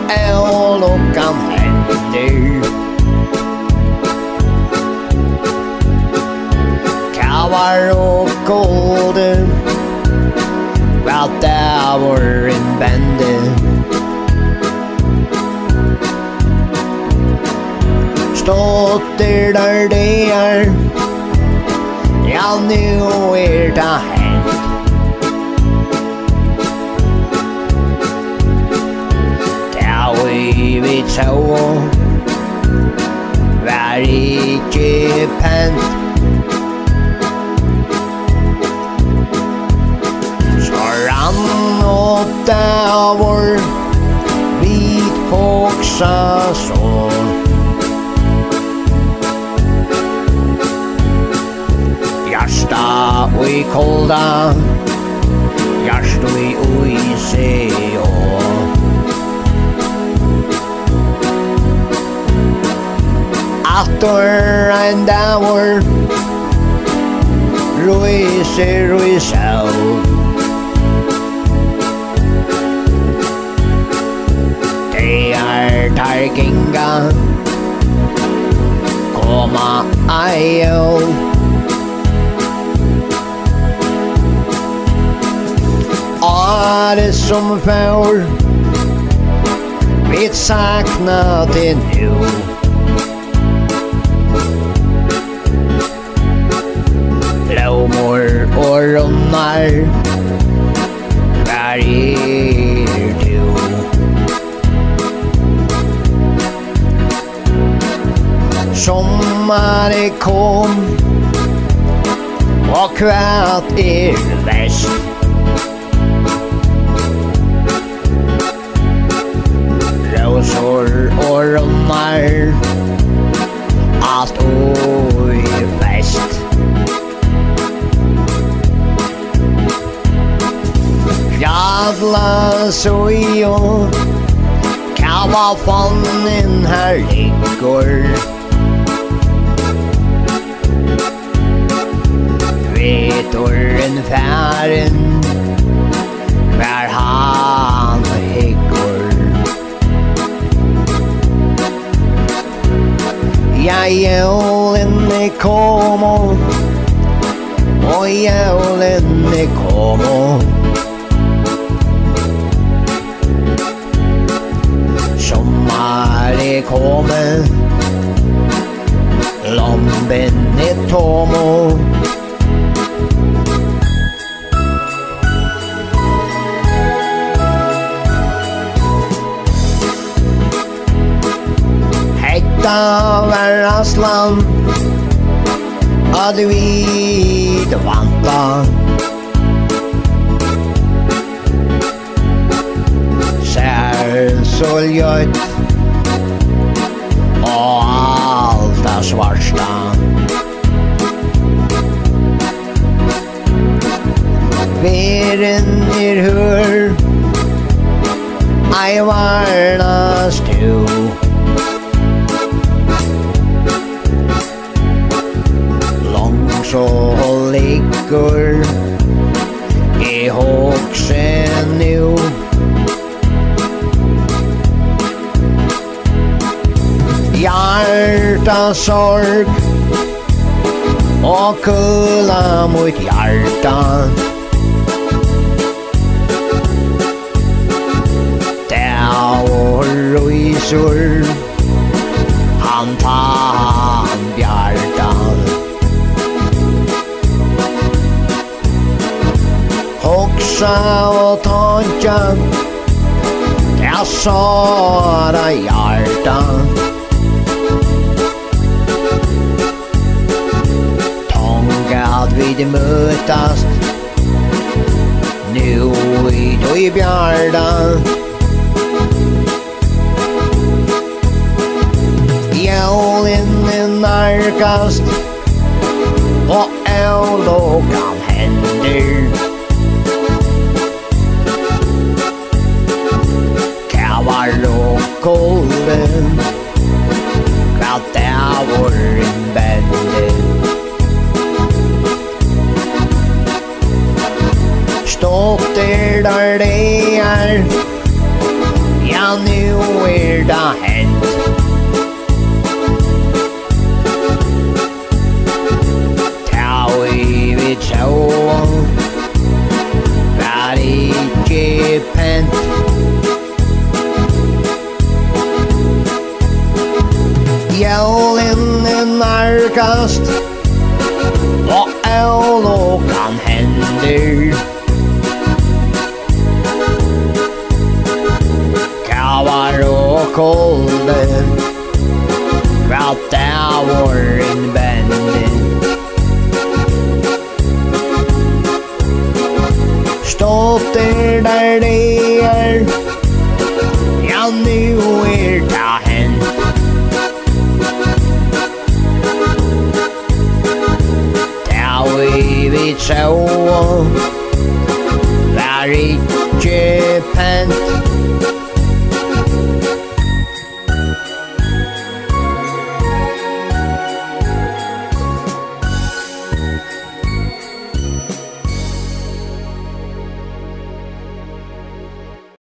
Lukkan hender Kavar og kolde Vel der var en bende Ståtter der det Ja, nu det hent Vi tog Var ikke pent Så rann og der var Vi hoksa så Hjärsta og i kolda Hjärsta og i se After and downward Ruise out They are targinga Komma ayo Det som för Vi sakna det nu Blåmor och runnar Var du Sommar kom Och kvart väst Rosor och runnar Allt och väst Jadla sojo Kava fannen här ligger Vet orren fären Var han hickor Ja, julen kommer Och julen kommer Sommar kommer Lomben tomo Hetta var aslan Att vi vanta Soljöt Och allt svarta Veren hör I varnas du Så ligger I hoxen nu Hjärta sorg Och kulla mot hjärta Där rysor Han fan bjärtan Hoxa och tanka Jag sa det hjärtan Att vi mötas Nu I bjärdan Julen närkast Och Lukkan händer Kavar och kolden Kvart där var en bände Stått där det Ja, nu da hent. Vi så var ikke pent. Jólin nærkast og kan hender. Kavar og kolde kvart var en bende. Ståter der det ja nu da hent. Vi så var ikke pent.